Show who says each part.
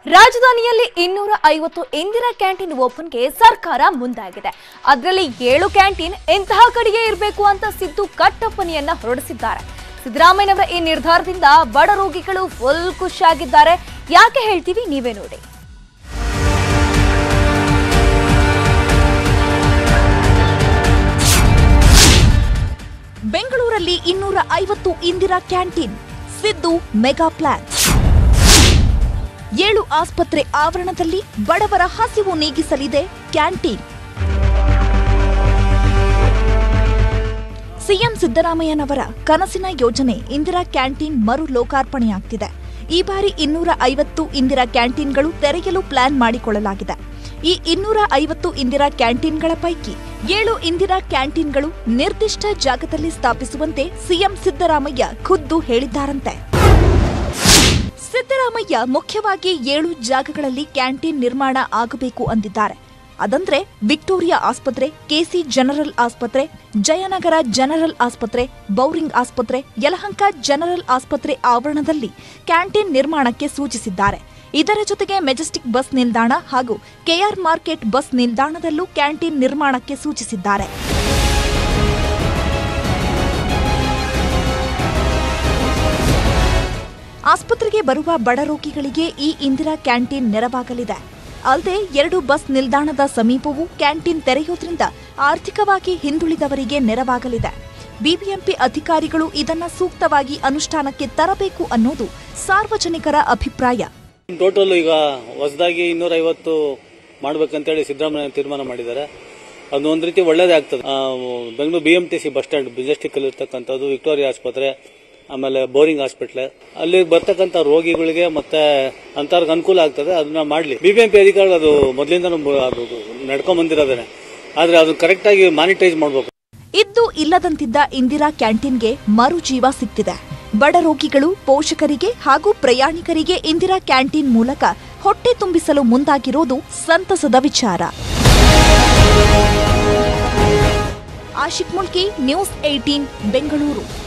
Speaker 1: ರಾಜಧಾನಿಯಲ್ಲಿ 250 ಇಂದಿರಾ ಕ್ಯಾಂಟೀನ್ ಓಪನ್ಗೆ ಸರ್ಕಾರ ಮುಂದಾಗಿದೆ. ಅದರಲ್ಲಿ 7 ಕ್ಯಾಂಟೀನ್ ಇಂತಹ ಕಡೆಗೆ ಇರಬೇಕು ಅಂತ ಸಿದ್ದು ಕಟ್ಟಪ್ಪಣೆಯನ್ನ ಹೊರಡಿಸಿದ್ದಾರೆ. ಸಿದ್ದರಾಮಯ್ಯನವರ ಈ ನಿರ್ಧಾರದಿಂದ ಬಡ ರೋಗಿಗಳು ಫುಲ್ ಖುಷಿಯಾಗಿದ್ದಾರೆ. ಯಾಕೆ ಹೇಳ್ತೀವಿ ನೀವೇ ನೋಡಿ. ಬೆಂಗಳೂರಲ್ಲಿ 250 Indira canteen, Siddu mega plan. 7 ಆಸ್ಪತ್ರೆ ಆವರಣದಲ್ಲಿ ಬಡವರ ಹಸಿವು ನೀಗಿಸಲಿದೆ ಕ್ಯಾಂಟೀನ್. ಸಿಎಂ ಸಿದ್ದರಾಮಯ್ಯನವರ ಕನಸಿನ ಯೋಜನೆ ಇಂದಿರಾ ಕ್ಯಾಂಟೀನ್ ಮರು ಲೋಕಾರ್ಪಣೆಯಾಗ್ತಿದೆ. ಈ ಬಾರಿ 250 ಇಂದಿರಾ ಕ್ಯಾಂಟೀನ್ಗಳು ತೆರೆಯಲು ಪ್ಲಾನ್ ಮಾಡಿಕೊಳ್ಳಲಾಗಿದೆ. ಈ 250 ಇಂದಿರಾ ಕ್ಯಾಂಟೀನ್ಗಳ ಪೈಕಿ 7 ಇಂದಿರಾ ಕ್ಯಾಂಟೀನ್ಗಳು ನಿರ್ದಿಷ್ಟ ಜಾಗದಲ್ಲಿ ಸ್ಥಾಪಿಸುವಂತೆ ಸಿಎಂ ಸಿದ್ದರಾಮಯ್ಯ ಖುದ್ದು ಹೇಳಿದ್ದಾರಂತೆ. ಸಿದ್ದರಾಮಯ್ಯ ಮುಖ್ಯವಾಗಿ 7 ಜಾಗಗಳಲ್ಲಿ ಕ್ಯಾಂಟೀನ್ ನಿರ್ಮಾಣ ಆಗಬೇಕು ಅಂದಿದ್ದಾರೆ. ಅದಂದ್ರೆ ವಿಕ್ಟೋರಿಯಾ ಆಸ್ಪತ್ರೆ, ಕೆಸಿ ಜನರಲ್ ಆಸ್ಪತ್ರೆ, ಜಯನಗರ ಜನರಲ್ ಆಸ್ಪತ್ರೆ, ಬೌರಿಂಗ್ ಆಸ್ಪತ್ರೆ, ಯಲಹಂಕ ಜನರಲ್ ಆಸ್ಪತ್ರೆ ಆವರಣದಲ್ಲಿ ಕ್ಯಾಂಟೀನ್ ನಿರ್ಮಾಣಕ್ಕೆ ಸೂಚಿಸಿದ್ದಾರೆ. ಇದರ ಜೊತೆಗೆ ಮೆಜೆಸ್ಟಿಕ್ ಬಸ್ ನಿಲ್ದಾಣ ಹಾಗೂ ಕೆಆರ್ ಮಾರ್ಕೆಟ್ ಬಸ್ ನಿಲ್ದಾಣದಲ್ಲೂ ಕ್ಯಾಂಟೀನ್ ನಿರ್ಮಾಣಕ್ಕೆ ಸೂಚಿಸಿದ್ದಾರೆ. ಆಸ್ಪತ್ರೆಗೆ ಬರುವ ಬಡ ರೋಗಿಗಳಿಗೆ ಈ ಇಂದಿರಾ ಕ್ಯಾಂಟೀನ್ ನೆರವಾಗಲಿದೆ. ಅಲ್ಲದೆ 2 ಬಸ್ ನಿಲ್ದಾಣದ ಸಮೀಪವೂ ಕ್ಯಾಂಟೀನ್ ತೆರೆಯೋದ್ರಿಂದ ಆರ್ಥಿಕವಾಗಿ ಹಿಂದುಳಿದವರಿಗೆ ನೆರವಾಗಲಿದೆ. ಬಿಬಿಎಂಪಿ ಅಧಿಕಾರಿಗಳು ಇದನ್ನ ಸೂಕ್ತವಾಗಿ ಅನುಷ್ಠಾನಕ್ಕೆ ತರಬೇಕು ಅನ್ನೋದು ಸಾರ್ವಜನಿಕರ ಅಭಿಪ್ರಾಯ.
Speaker 2: ಟೋಟಲ್ ಈಗ ಹೊಸದಾಗಿ 250 ಮಾಡ್ಬೇಕಂತೇಳಿ ಸಿದ್ದರಾಮಯ್ಯ ತೀರ್ಮಾನ ಮಾಡಿದ್ದಾರೆ. ಅದು ಒಂದ್ ರೀತಿ ಒಳ್ಳೇದೇ ಆಗ್ತದೆ. Bengaluru BMTC bus stand Majestic ಅಲ್ಲಿ ಇರ್ತಕ್ಕಂಥದ್ದು, ವಿಕ್ಟೋರಿಯಾ ಆಸ್ಪತ್ರೆ, ಆಮೇಲೆ ಬೋರಿಂಗ್ ಹಾಸ್ಪಿಟಲ್, ಅಲ್ಲಿ ಬರ್ತಕ್ಕಂಥ ರೋಗಿಗಳಿಗೆ ಮತ್ತೆ ಅಂತವ್ರಿಗೆ ಅನುಕೂಲ ಆಗ್ತದೆ. ಅದನ್ನ ಮಾಡಲಿ. ಬಿಬಿಎಂಪಿ ಅಧಿಕಾರಿಗಳು ಅದು ಮೊದಲಿಂದ ನಡ್ಕೊಂಡ್ ಬಂದಿರೋದೇನೆ, ಆದ್ರೆ ಅದು ಕರೆಕ್ಟ್ ಆಗಿ ಮಾನಿಟೈಸ್ ಮಾಡಬೇಕು.
Speaker 1: ಇದ್ದು ಇಲ್ಲದಂತಿದ್ದ ಇಂದಿರಾ ಕ್ಯಾಂಟೀನ್ಗೆ ಮರು ಜೀವ ಸಿಕ್ತಿದೆ. ಬಡ ರೋಗಿಗಳು, ಪೋಷಕರಿಗೆ ಹಾಗೂ ಪ್ರಯಾಣಿಕರಿಗೆ ಇಂದಿರಾ ಕ್ಯಾಂಟೀನ್ ಮೂಲಕ ಹೊಟ್ಟೆ ತುಂಬಿಸಲು ಮುಂದಾಗಿರೋದು ಸಂತಸದ ವಿಚಾರ. ಆಶಿಕ್ ಮುಲ್ಕಿ, ನ್ಯೂಸ್ 18, ಬೆಂಗಳೂರು.